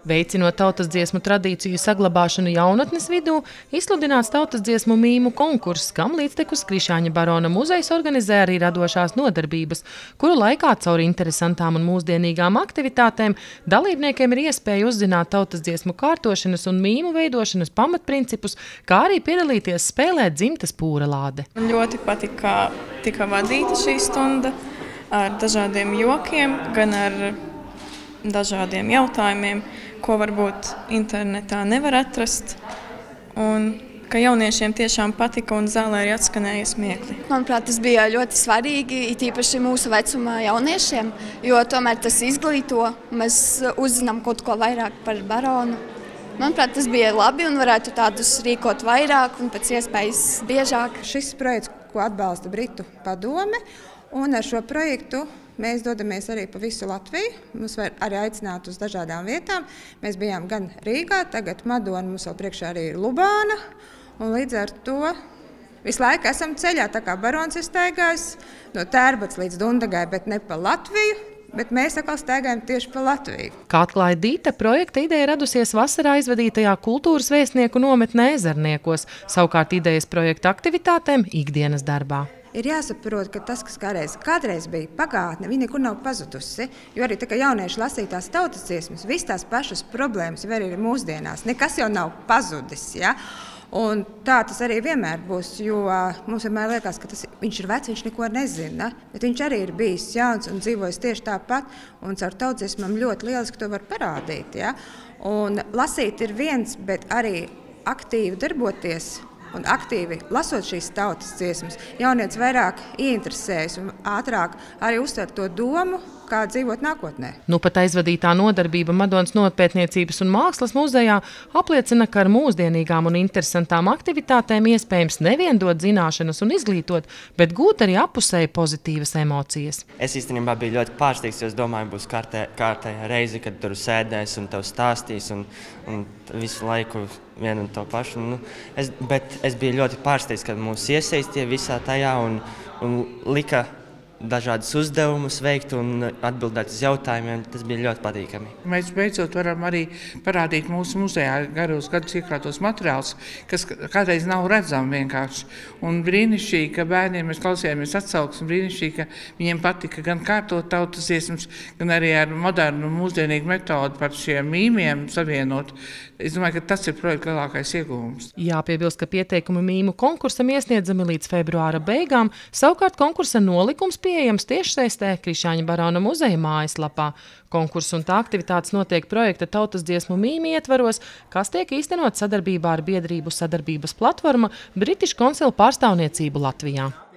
Veicinot tautas dziesmu tradīciju saglabāšanu jaunatnes vidū, izsludināts tautas dziesmu mīmu konkurss, kam līdztekus Krišāņa barona muzejs organizē arī radošās nodarbības, kuru laikā caur interesantām un mūsdienīgām aktivitātēm dalībniekiem ir iespēja uzzināt tautas dziesmu kārtošanas un mīmu veidošanas pamatprincipus, kā arī piedalīties spēlēt dzimtas pūra lāde. Man ļoti patika, kā tika vadīta šī stunda ar dažādiem jokiem, gan ar dažādiem jautājumiem, ko varbūt internetā nevar atrast, un ka jauniešiem tiešām patika un zālē arī atskanēja smiekli. Manuprāt, tas bija ļoti svarīgi, it īpaši mūsu vecuma jauniešiem, jo tomēr tas izglīto, mēs uzzinām kaut ko vairāk par baronu. Manuprāt, tas bija labi un varētu tādus rīkot vairāk un pēc iespējas biežāk. Šis projekts, ko atbalsta Britu padome, un ar šo projektu mēs dodamies arī pa visu Latviju. Mums var arī aicināt uz dažādām vietām. Mēs bijām gan Rīgā, tagad Madona, mums vēl priekšā arī ir Lubāna. Un līdz ar to visu laiku esam ceļā, tā kā barons ir staigājis no Tērbats līdz Dundagai, bet ne pa Latviju. Bet mēs atkal staigājam tieši pa Latviju. Kā atklāja Dīta, projekta ideja radusies vasarā izvadītajā kultūras vēstnieku nometnē Ezerniekos, savukārt idejas projekta aktivitātēm ikdienas darbā. Ir jāsaprot, ka tas, kas kādreiz bija pagātne, viņa nekur nav pazudusi, jo arī tā, ka jaunieši lasītās tautas dziesmas, visas tās pašas problēmas var arī mūsdienās. Nekas jau nav pazudis, ja? Un tā tas arī vienmēr būs, jo mums vienmēr liekas, ka viņš ir vecs, viņš neko nezina, bet viņš arī ir bijis jauns un dzīvojis tieši tāpat, un caur tautas dziesmām ļoti lieliski to var parādīt, ja? Un lasīt ir viens, bet arī aktīvi darboties un aktīvi lasot šīs tautas dziesmas, jaunietis vairāk ieinteresējas un ātrāk arī uztver to domu, kā dzīvot nākotnē. Nu pat aizvadītā nodarbība Madonas nopietniecības un mākslas muzejā apliecina, ka ar mūsdienīgām un interesantām aktivitātēm iespējams nevien dot zināšanas un izglītot, bet gūt arī apusēji pozitīvas emocijas. Es īstenībā biju ļoti pārsteigts, jo es domāju, būs kārtējā reize, kad tur sēdēs un tev stāstīs un visu laiku vienu un to pašu. Bet es biju ļoti pārsteigts, kad mūs iesaistīja visā tajā un lika dažādas uzdevumus veikt un atbildēt uz jautājumiem. Tas bija ļoti patīkami. Mēs beidzot varam arī parādīt mūsu muzejā garos gadus iekrātos materiālus, kas kādreiz nav redzami vienkārši. Un brīnišķīgi, ka bērniem mēs klausījāmies atsauksmes, un brīnišķīgi, ka viņiem patika gan kārtot tautas dziesmas, gan arī ar modernu mūsdienīgu metodu par šiem mīmiem savienot. Es domāju, ka tas ir projekta lielākais ieguvums. Jāpiebilst, ka pieteikumi mīmu konkursam iesniedzami līdz februāra beigām, savukārt konkursa nolikums pieejams tiešsaistē Krišāņa barona muzeja mājaslapā. Konkurss un tā aktivitātes notiek projekta tautas dziesmu mīmi ietvaros, kas tiek īstenot sadarbībā ar biedrību sadarbības platforma British Council pārstāvniecību Latvijā.